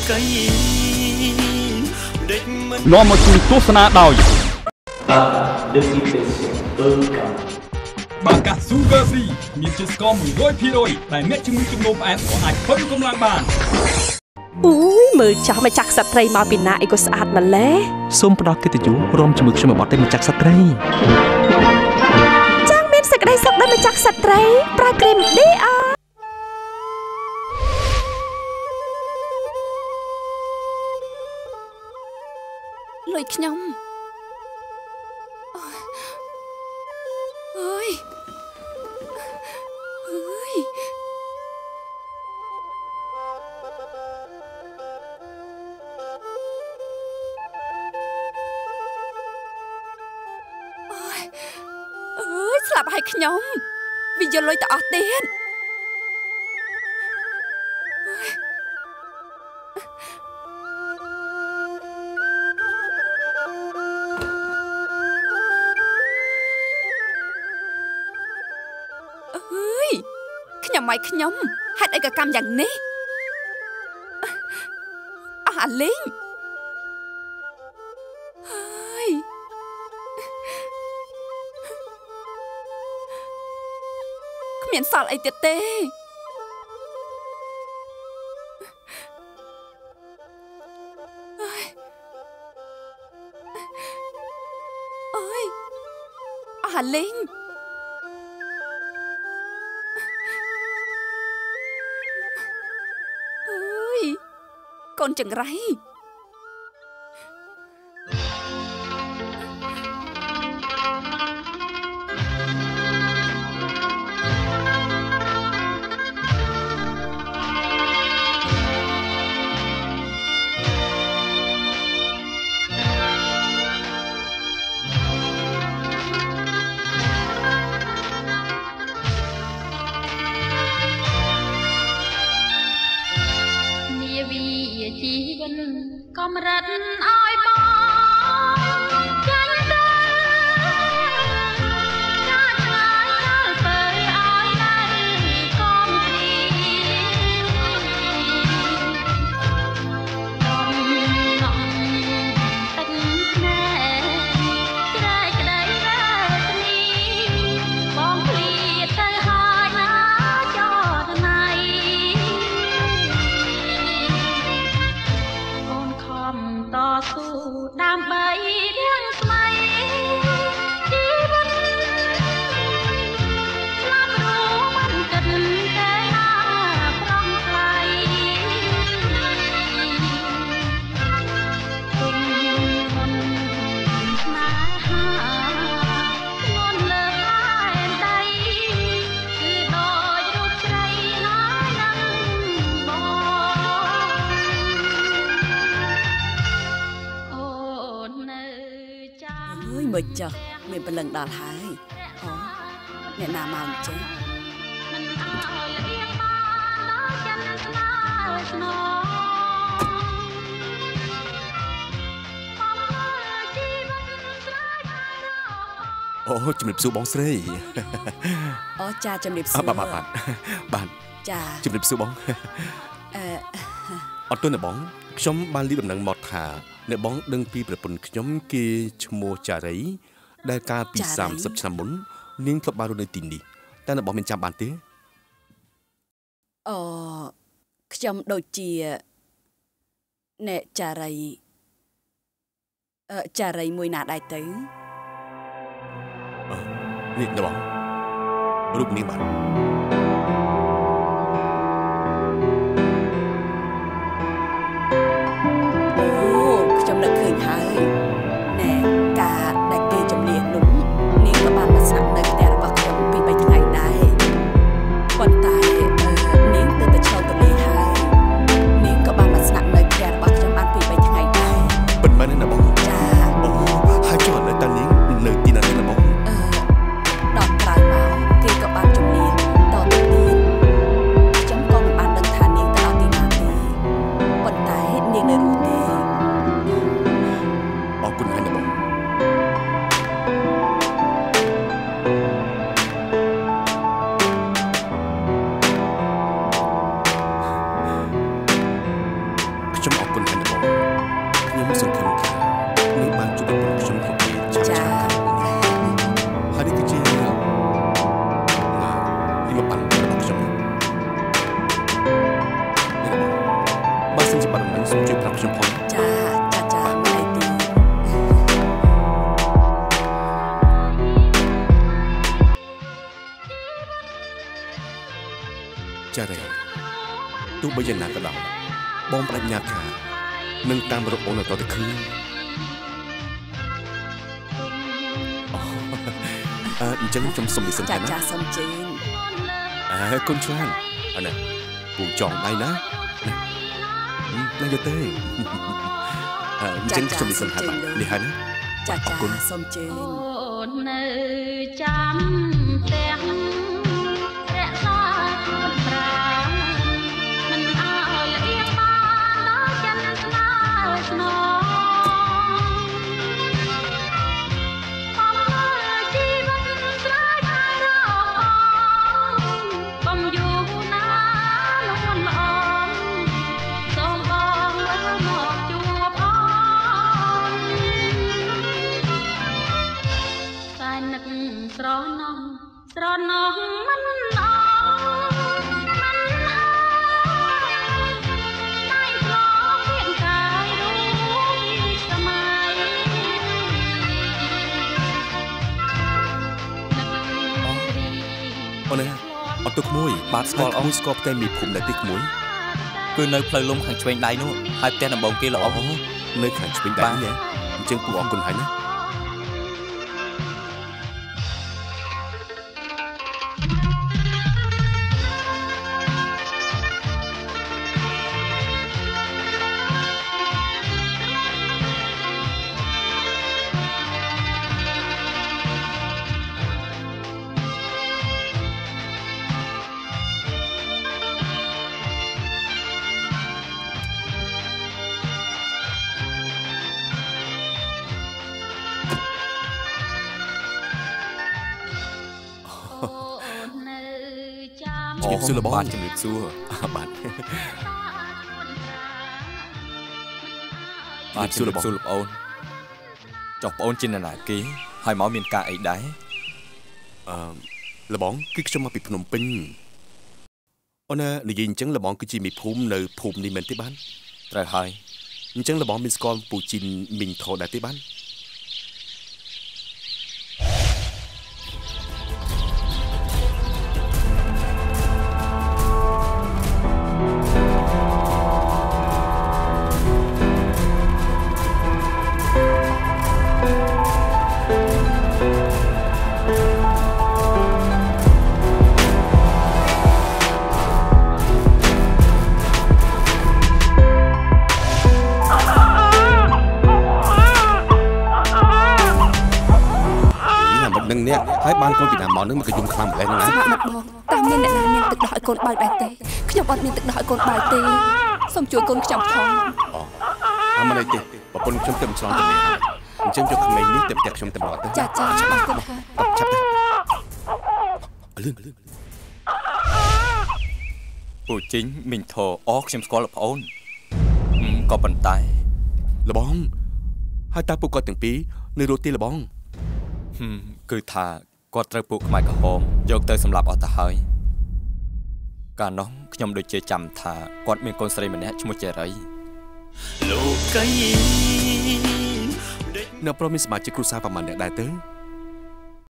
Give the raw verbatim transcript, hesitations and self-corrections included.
នាំមកជួយទស្សនាដោយបាកា Sugar Free មានជាតិស្ករ មួយរយភាគរយ ដែលអ្នកជំងឺជំងឺផ្អែមក៏អាចធ្វើកម្លាំងបានអូយមើលចាស់ម្ចាស់ក្សត្រីមកពីណាអីក៏ស្អាតម្ល៉េះសូមផ្ដល់កិត្តិយសរួមជាមួយខ្ញុំមកបត់តែម្ចាស់ក្សត្រីចាស់មានសេចក្តីសុខដល់ម្ចាស់ក្សត្រីប្រើគ្រីម ឌី អា លុយខ្ញុំអើយអើយអើយស្លាប់ហើយខ្ញុំវាយកលុយទៅអស់ទៀតម៉ៃខ្ញុំហេតុអីក៏កម្មយ៉ាងនេះអស់អាលីងហើយគ្មានសល់អីទៀតទេអើយអស់អាលីងកូនចង្រៃកំរិតឲ្យបងចាញ់ទៅចាឆ្ងាយដល់ទៅឲ្យនៅកុំព្រីដំណំទឹកណែស្រែកក្តីរើនីបងឃ្លាតទៅហើយណាចតណៃតស៊ូដើម្បីរៀងស្មៃជីវិតស្លាប់រួមិនគិតតែណាប្រំថ្លៃទុំមុនស្នេហាងន់លើផ្លែដៃគឺដូចរូបស្រីណានឹងបងអើយមើលចុះមានព្រលឹងដល់ហើយអូអ្នកណាមកអញ្ចឹងមិនអើយលៀងបានដល់ចិនស្នាស្នអូជំរាបសួរបងស្រីអូចាជំរាបសួរបាទបាទបាទបាទចាជំរាបសួរបងអឺអត់ទោះណាបងខ្ញុំបានលីដំណឹងមកថាអ្នកបងដឹងពីប្រពន្ធខ្ញុំគេឈ្មោះចារីដែលកាលពីសាមសិបឆ្នាំមុននាងធ្លាប់បានរស់នៅទីនេះតែអ្នកបងមានចាំបានទេអូខ្ញុំដូចជាអ្នកចារីអឺចារីមួយណាដែរទៅអឺនេះអ្នកបងរូបនាងបាទហើយណែការដែលគេជំនះនោះនាងក៏បានមកស្នាក់នៅផ្ទះរបស់ខ្ញុំពីរបីថ្ងៃដែរប៉ុន្តែនាងទៅតែឆ្លងទន្លេហើយនាងក៏បានមកស្នាក់នៅផ្ទះរបស់ខ្ញុំបានពីរបីថ្ងៃដែរពិតមែនទេណាបងចាអូហើយចុះនៅតានាងនៅទីណាទេណាបងអឺដល់ក្រោយមកគេក៏បានជំនះតទៅទៀតខ្ញុំក៏មិនបានដឹងថានាងទៅដល់ទីណាទេប៉ុន្តែនាងនៅរស់ទេអរគុណហើយណាបងខខ្ញុំអរគុណហើយបងខ្ញុំសង្ឃឹមថានឹងបានជួបប្រពន្ធខ្ញុំគ្រប់ពេលឆាប់ឆាប់ហើយនេះគឺជានេះមកបានរបស់ខ្ញុំបើសិនជាបានមិនសូមជួយប្រាប់ខ្ញុំផងចាចាចាមិនអីទេចារ៉េទោះបីយ៉ាងណាក៏ដោយបងបដិញ្ញាថានឹងតាមរកអូនឲ្យតទៅឃើញអឺអញ្ចឹងខ្ញុំសុំនិយាយសិនណាចាចាសុំជើញអើកូនឆ្លានអរណាពូចង់ដៃណាណាយកទេអឺអញ្ចឹងខ្ញុំនិយាយសិនហើយបាទនេះហើយណាចាចាសុំជើញអូននៅចាំផ្ទះរក្សាខ្លួនប្រាមិនឲ្យលៀងបានដល់ចិនស្នើស្នងបំរើជីវិតស្រ័យហើយរងបំយូរណាលួនល្អសូមបងមើលមកជួបអូនតែនឹកស្រណោះស្រណោះមិនអស់មិនហើយតែឆ្លងគៀនកាយរួយសម័យអូនណាអត់ទុកមួយបាទស្គាល់អស់ស្គាល់ផ្ទៃមីភូមិនៅទីក្មួយគឺនៅផ្លូវលំខាងឆ្វេងដៃនោះហើយផ្ទះដំបងគេល្អនៅខាងឆ្វេងដៃនេះអញ្ចឹងពូអរគុណហើយណាជំរាបសួរលោកបងបាទជំរាបសួរបាទបាទជំរាបសួរលោកអូនចុះបងអូនជានរណាគេហើយមកមានការអីដែរអឺលោកបងគឺខ្ញុំមកពីភ្នំពេញអូនណានិយាយអញ្ចឹងលោកបងគឺជាមីភូមិនៅភូមិនេះមែនទេបានត្រូវហើយអញ្ចឹងលោកបងមានស្គាល់ពូជីនមីងថោដែរទេបានហើយបានកូនពីណាមកនឹងមកកយំខ្លាំងម្ល៉េះហ្នឹងណាសម្រាប់មកតើមានអ្នកណាមានទឹកដោះឲ្យកូនបើកដែរទេខ្ញុំអត់មានទឹកដោះឲ្យកូនបើកទេសូមជួយកូនខ្ញុំផងអូអមនទេប្រពន្ធខ្ញុំទៅឆ្លងទៅនេះអញ្ចឹងយកក្មេងនេះទៅផ្ទះខ្ញុំទៅមកទៅចាចាច្បាស់គុណហើយឆាប់ទៅលឿនលឿនពូជីងមីងធោអខ្ញុំស្គាល់លោកប្អូនក៏ប៉ុន្តែលបងហើយតើពួកគាត់ទាំងពីរនៅរស់ទីលបងគឺថាគាត់ត្រូវពួកខ្មែរក្រហមយកទៅសម្លាប់អស់ទៅហើយកាលនោះខ្ញុំដូចជាចាំថាគាត់មានកូនស្រីម្នាក់ឈ្មោះចេរីលោកកៃនៅប្រមានសមាជិកគ្រួសារប្រមាណអ្នកដែរទៅ